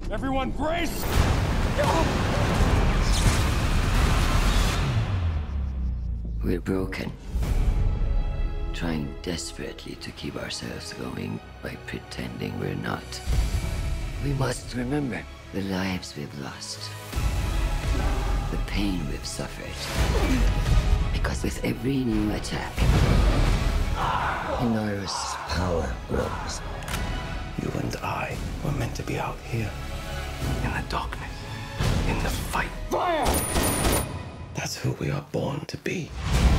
Everyone brace! We're broken. Trying desperately to keep ourselves going by pretending we're not. We must remember the lives we've lost, the pain we've suffered. Because with every new attack, Inaros' power grows. You and I were meant to be out here, in the darkness, in the fight. Fire! That's who we are born to be.